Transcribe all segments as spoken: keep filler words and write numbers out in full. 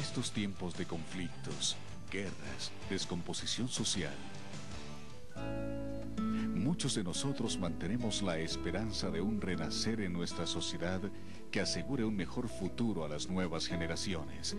estos tiempos de conflictos, guerras, descomposición social, muchos de nosotros mantenemos la esperanza de un renacer en nuestra sociedad que asegure un mejor futuro a las nuevas generaciones.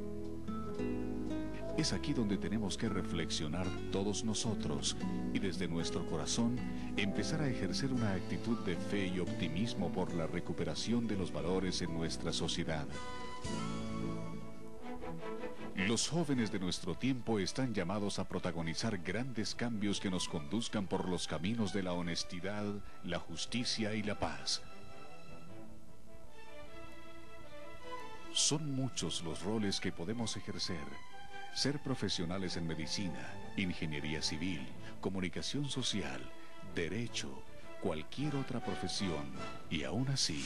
Es aquí donde tenemos que reflexionar todos nosotros y desde nuestro corazón empezar a ejercer una actitud de fe y optimismo por la recuperación de los valores en nuestra sociedad. Los jóvenes de nuestro tiempo están llamados a protagonizar grandes cambios que nos conduzcan por los caminos de la honestidad, la justicia y la paz. Son muchos los roles que podemos ejercer. Ser profesionales en medicina, ingeniería civil, comunicación social, derecho, cualquier otra profesión, y aún así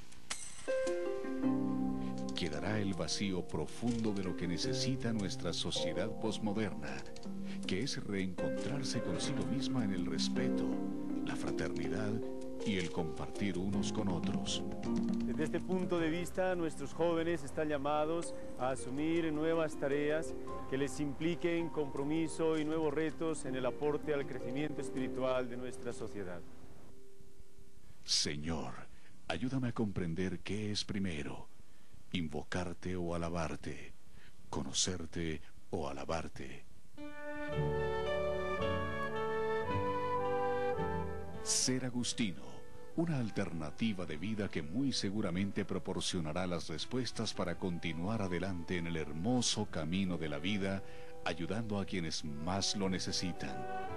quedará el vacío profundo de lo que necesita nuestra sociedad posmoderna, que es reencontrarse consigo misma en el respeto, la fraternidad y el compartir unos con otros. Desde este punto de vista, nuestros jóvenes están llamados a asumir nuevas tareas que les impliquen compromiso y nuevos retos en el aporte al crecimiento espiritual de nuestra sociedad. Señor, ayúdame a comprender qué es primero: invocarte o alabarte, conocerte o alabarte. Ser agustino, una alternativa de vida que muy seguramente proporcionará las respuestas para continuar adelante en el hermoso camino de la vida, ayudando a quienes más lo necesitan.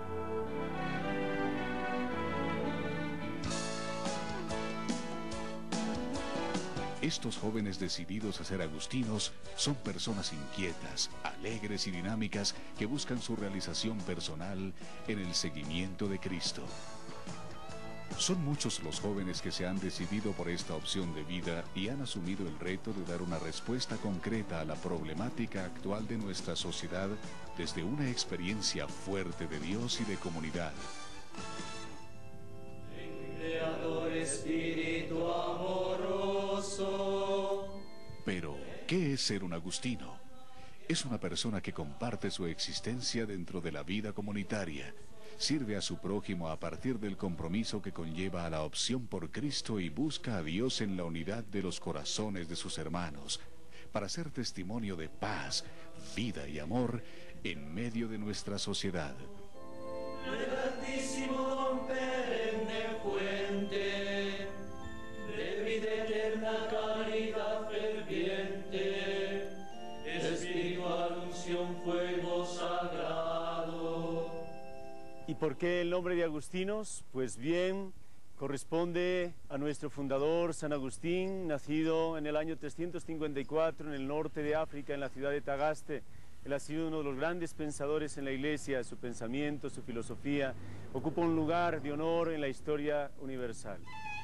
Estos jóvenes decididos a ser agustinos son personas inquietas, alegres y dinámicas que buscan su realización personal en el seguimiento de Cristo. Son muchos los jóvenes que se han decidido por esta opción de vida y han asumido el reto de dar una respuesta concreta a la problemática actual de nuestra sociedad desde una experiencia fuerte de Dios y de comunidad. Creador espíritu amoroso. Pero, ¿qué es ser un agustino? Es una persona que comparte su existencia dentro de la vida comunitaria, sirve a su prójimo a partir del compromiso que conlleva a la opción por Cristo y busca a Dios en la unidad de los corazones de sus hermanos, para ser testimonio de paz, vida y amor en medio de nuestra sociedad. El Altísimo don perenne fuente, de vida eterna caridad ferviente, espiritual unción fuego sagrado. ¿Y por qué el nombre de agustinos? Pues bien, corresponde a nuestro fundador, San Agustín, nacido en el año trescientos cincuenta y cuatro en el norte de África, en la ciudad de Tagaste. Él ha sido uno de los grandes pensadores en la Iglesia. Su pensamiento, su filosofía, ocupa un lugar de honor en la historia universal.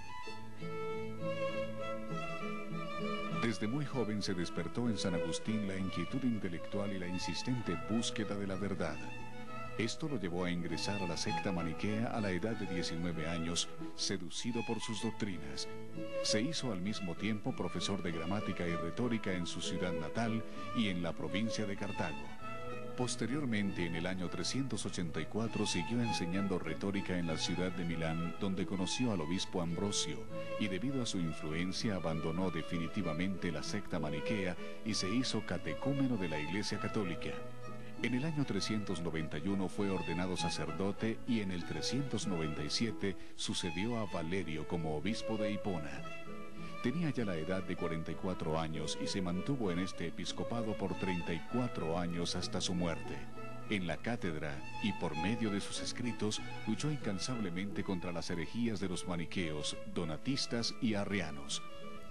Desde muy joven se despertó en San Agustín la inquietud intelectual y la insistente búsqueda de la verdad. Esto lo llevó a ingresar a la secta maniquea a la edad de diecinueve años, seducido por sus doctrinas. Se hizo al mismo tiempo profesor de gramática y retórica en su ciudad natal y en la provincia de Cartago. Posteriormente, en el año trescientos ochenta y cuatro, siguió enseñando retórica en la ciudad de Milán, donde conoció al obispo Ambrosio, y debido a su influencia abandonó definitivamente la secta maniquea y se hizo catecúmeno de la Iglesia Católica. En el año trescientos noventa y uno fue ordenado sacerdote y en el trescientos noventa y siete sucedió a Valerio como obispo de Hipona. Tenía ya la edad de cuarenta y cuatro años y se mantuvo en este episcopado por treinta y cuatro años hasta su muerte. En la cátedra y por medio de sus escritos luchó incansablemente contra las herejías de los maniqueos, donatistas y arrianos.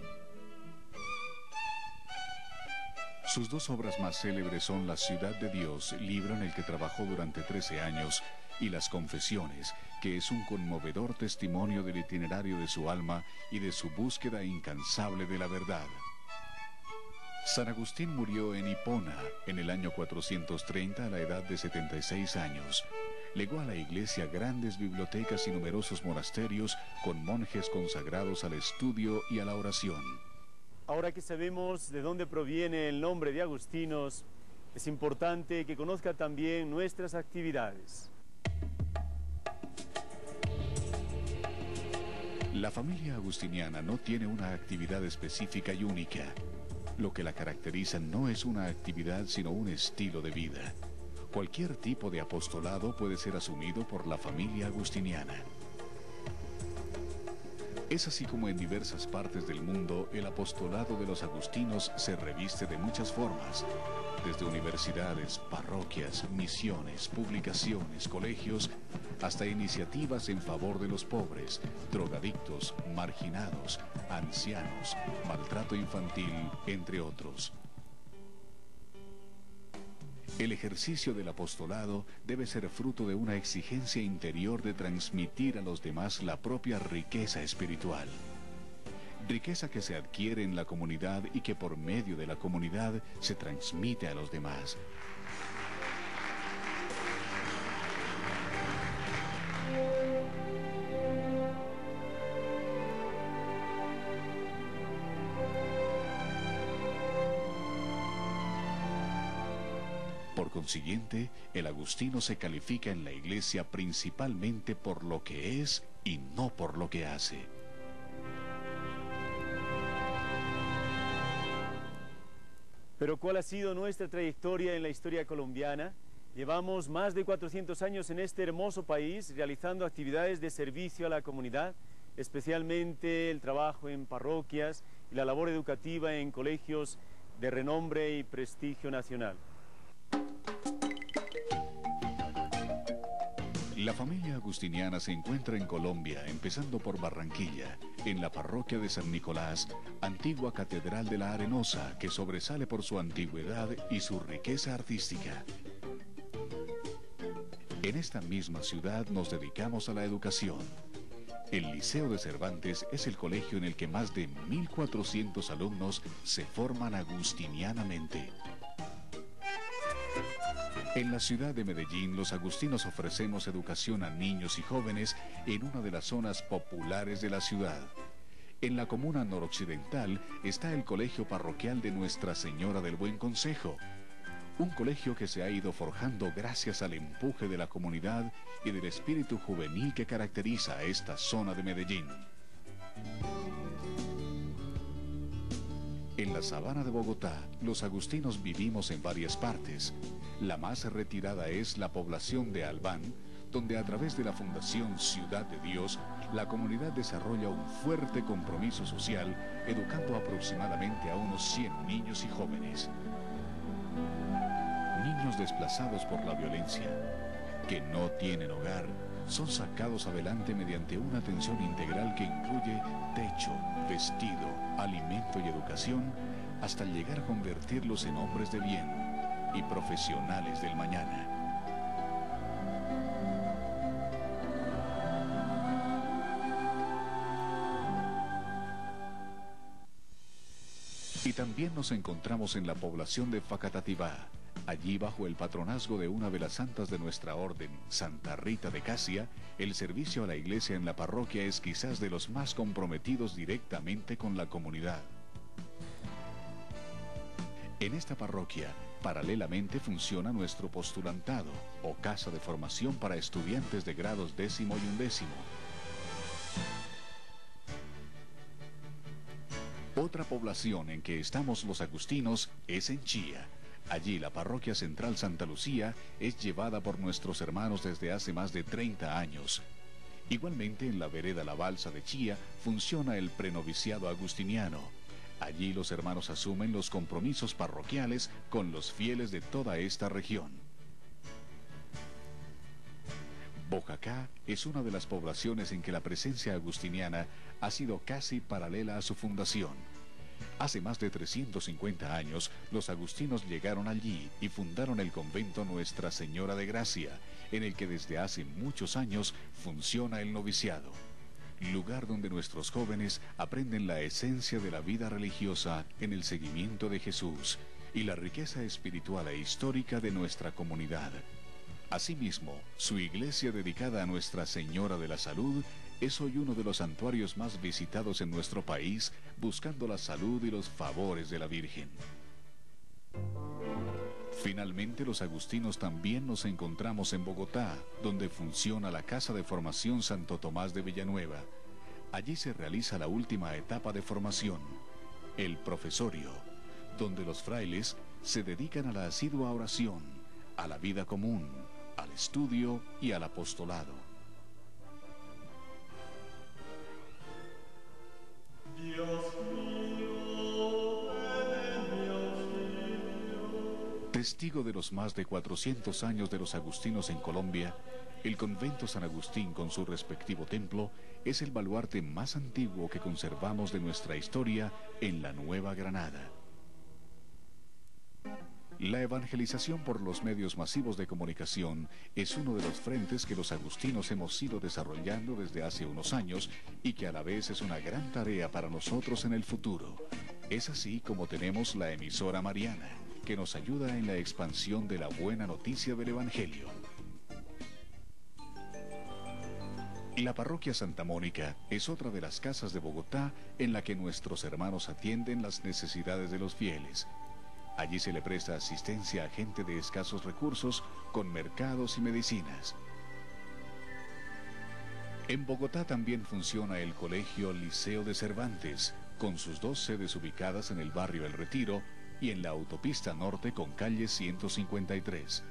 Sus dos obras más célebres son La ciudad de Dios, libro en el que trabajó durante trece años, y Las confesiones, que es un conmovedor testimonio del itinerario de su alma y de su búsqueda incansable de la verdad. San Agustín murió en Hipona en el año cuatrocientos treinta a la edad de setenta y seis años. Legó a la Iglesia grandes bibliotecas y numerosos monasterios con monjes consagrados al estudio y a la oración. Ahora que sabemos de dónde proviene el nombre de agustinos, es importante que conozca también nuestras actividades. La familia agustiniana no tiene una actividad específica y única. Lo que la caracteriza no es una actividad, sino un estilo de vida. Cualquier tipo de apostolado puede ser asumido por la familia agustiniana. Es así como en diversas partes del mundo el apostolado de los agustinos se reviste de muchas formas, desde universidades, parroquias, misiones, publicaciones, colegios, hasta iniciativas en favor de los pobres, drogadictos, marginados, ancianos, maltrato infantil, entre otros. El ejercicio del apostolado debe ser fruto de una exigencia interior de transmitir a los demás la propia riqueza espiritual. Riqueza que se adquiere en la comunidad y que por medio de la comunidad se transmite a los demás. Por consiguiente, el agustino se califica en la iglesia principalmente por lo que es y no por lo que hace. Pero ¿cuál ha sido nuestra trayectoria en la historia colombiana? Llevamos más de cuatrocientos años en este hermoso país realizando actividades de servicio a la comunidad, especialmente el trabajo en parroquias y la labor educativa en colegios de renombre y prestigio nacional. La familia agustiniana se encuentra en Colombia, empezando por Barranquilla, en la parroquia de San Nicolás, antigua catedral de la Arenosa, que sobresale por su antigüedad y su riqueza artística. En esta misma ciudad nos dedicamos a la educación. El Liceo de Cervantes es el colegio en el que más de mil cuatrocientos alumnos se forman agustinianamente. En la ciudad de Medellín, los agustinos ofrecemos educación a niños y jóvenes en una de las zonas populares de la ciudad. En la comuna noroccidental está el Colegio Parroquial de Nuestra Señora del Buen Consejo, un colegio que se ha ido forjando gracias al empuje de la comunidad y del espíritu juvenil que caracteriza a esta zona de Medellín. En la sabana de Bogotá, los agustinos vivimos en varias partes. La más retirada es la población de Albán, donde a través de la Fundación Ciudad de Dios, la comunidad desarrolla un fuerte compromiso social, educando aproximadamente a unos cien niños y jóvenes. Niños desplazados por la violencia, que no tienen hogar, son sacados adelante mediante una atención integral que incluye techo, vestido, alimento y educación, hasta llegar a convertirlos en hombres de bien y profesionales del mañana. Y también nos encontramos en la población de Facatativá. Allí, bajo el patronazgo de una de las santas de nuestra orden, Santa Rita de Casia, el servicio a la iglesia en la parroquia es quizás de los más comprometidos directamente con la comunidad. En esta parroquia, paralelamente funciona nuestro postulantado, o casa de formación para estudiantes de grados décimo y undécimo. Otra población en que estamos los agustinos es en Chía. Allí la parroquia central Santa Lucía es llevada por nuestros hermanos desde hace más de treinta años. Igualmente en la vereda La Balsa de Chía funciona el prenoviciado agustiniano. Allí los hermanos asumen los compromisos parroquiales con los fieles de toda esta región. Boyacá es una de las poblaciones en que la presencia agustiniana ha sido casi paralela a su fundación. Hace más de trescientos cincuenta años, los agustinos llegaron allí y fundaron el convento Nuestra Señora de Gracia, en el que desde hace muchos años funciona el noviciado, lugar donde nuestros jóvenes aprenden la esencia de la vida religiosa en el seguimiento de Jesús y la riqueza espiritual e histórica de nuestra comunidad. Asimismo, su iglesia dedicada a Nuestra Señora de la Salud es hoy uno de los santuarios más visitados en nuestro país, buscando la salud y los favores de la Virgen. Finalmente, los agustinos también nos encontramos en Bogotá, donde funciona la Casa de Formación Santo Tomás de Villanueva. Allí se realiza la última etapa de formación, el profesorio, donde los frailes se dedican a la asidua oración, a la vida común, al estudio y al apostolado. Dios mío, ven en mi auxilio. Testigo de los más de cuatrocientos años de los agustinos en Colombia, el convento San Agustín con su respectivo templo es el baluarte más antiguo que conservamos de nuestra historia en la Nueva Granada. La evangelización por los medios masivos de comunicación es uno de los frentes que los agustinos hemos ido desarrollando desde hace unos años y que a la vez es una gran tarea para nosotros en el futuro. Es así como tenemos la emisora mariana, que nos ayuda en la expansión de la buena noticia del Evangelio. La parroquia Santa Mónica es otra de las casas de Bogotá en la que nuestros hermanos atienden las necesidades de los fieles. Allí se le presta asistencia a gente de escasos recursos con mercados y medicinas. En Bogotá también funciona el Colegio Liceo de Cervantes, con sus dos sedes ubicadas en el barrio El Retiro y en la autopista norte con calle ciento cincuenta y tres.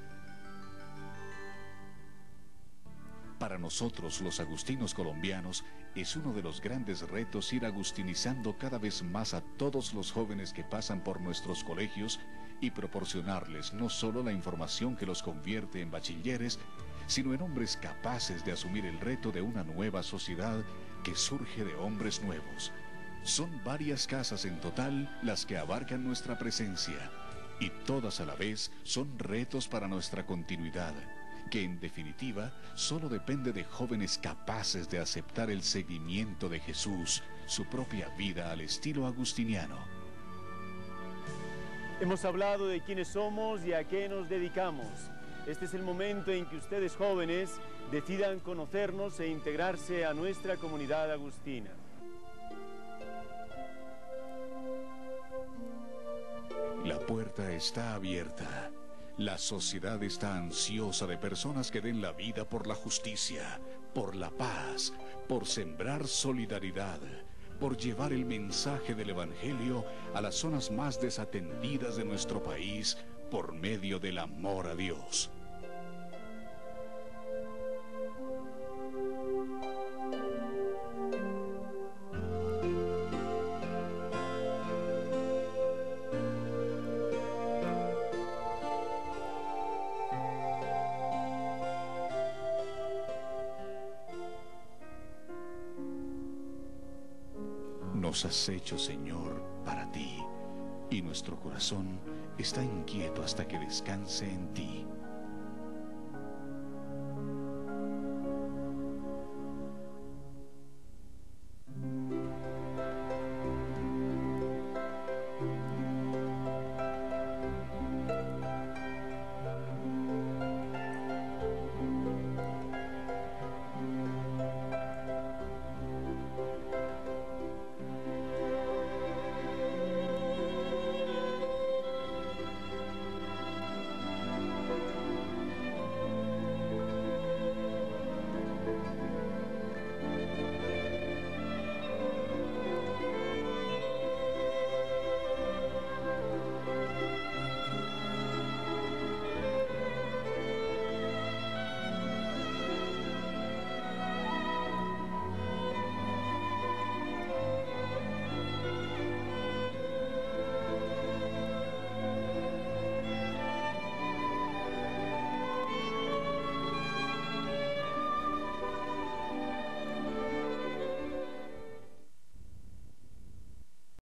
Para nosotros, los agustinos colombianos, es uno de los grandes retos ir agustinizando cada vez más a todos los jóvenes que pasan por nuestros colegios y proporcionarles no solo la información que los convierte en bachilleres, sino en hombres capaces de asumir el reto de una nueva sociedad que surge de hombres nuevos. Son varias casas en total las que abarcan nuestra presencia, y todas a la vez son retos para nuestra continuidad, que en definitiva solo depende de jóvenes capaces de aceptar el seguimiento de Jesús, su propia vida al estilo agustiniano. Hemos hablado de quiénes somos y a qué nos dedicamos. Este es el momento en que ustedes jóvenes decidan conocernos e integrarse a nuestra comunidad agustina. La puerta está abierta. La sociedad está ansiosa de personas que den la vida por la justicia, por la paz, por sembrar solidaridad, por llevar el mensaje del Evangelio a las zonas más desatendidas de nuestro país por medio del amor a Dios. Nos has hecho, Señor, para ti, y nuestro corazón está inquieto hasta que descanse en ti.